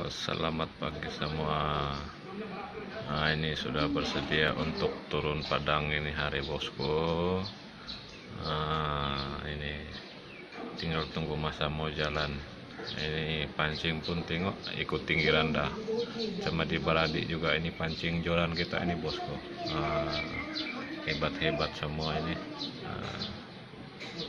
Selamat pagi semua. Nah, ini sudah bersedia untuk turun padang ini hari bosku. Ini tinggal tunggu masa mau jalan. Ini pancing pun tengok ikut tinggiran dah. Sama di Baradik juga ini pancing joran kita ini bosku. Hebat-hebat semua ini.